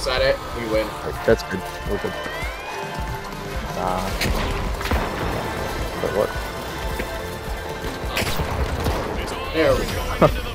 inside it, we win. That's good. We're good. But what? There we go.